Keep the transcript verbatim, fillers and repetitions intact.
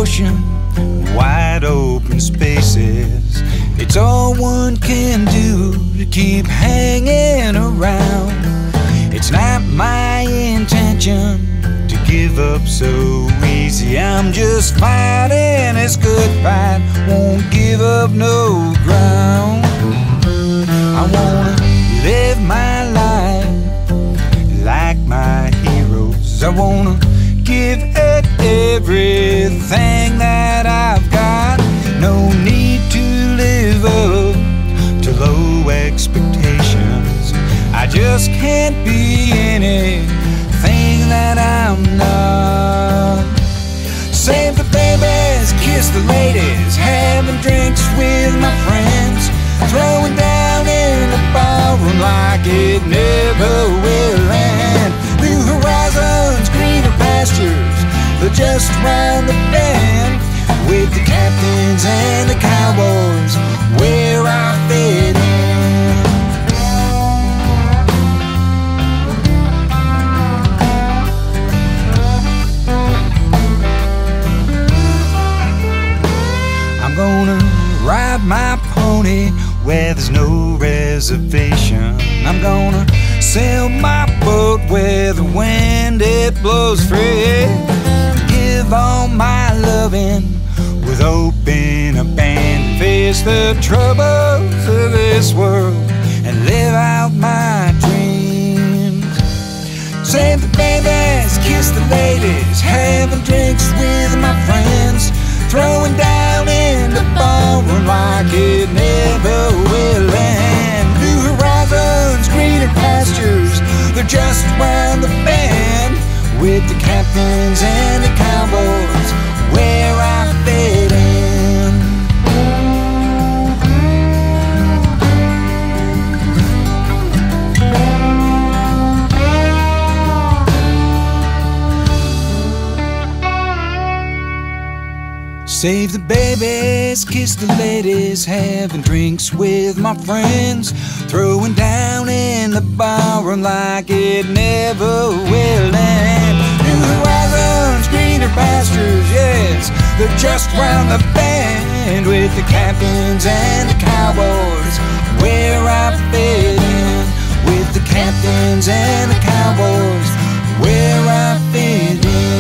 ocean, wide open spaces. It's all one can do to keep hanging around. It's not my intention to give up so easy. I'm just fighting this good fight, won't give up no ground. I wanna live my life like my heroes. I wanna give it everything that I've got. No need to live up to low expectations. I just can't be anything that I'm not. Save the babies, kiss the ladies, having drinks with my friends, throwing down in the ballroom like it never will end. New horizons, greener pastures, they're just round the bend. With the captains and the cowboys, where I fit in. I'm gonna ride my pony where there's no reservation. I'm gonna sail my boat where the wind it blows free. Give all my loving with open abandon. Face the troubles of this world and live out my dreams. Save the babies, kiss the ladies, having drinks with my friends, throwing down in the ballroom like it never will end. New horizons, greener pastures, they're just round the bend. With the captains and the cowboys, where I fit in. Save the babies, kiss the ladies, having drinks with my friends, throwing down in the ballroom like it never will end. New horizons, greener pastures, yes, they're just round the bend. With the captains and the cowboys, where I fit in. With the captains and the cowboys, where I fit in.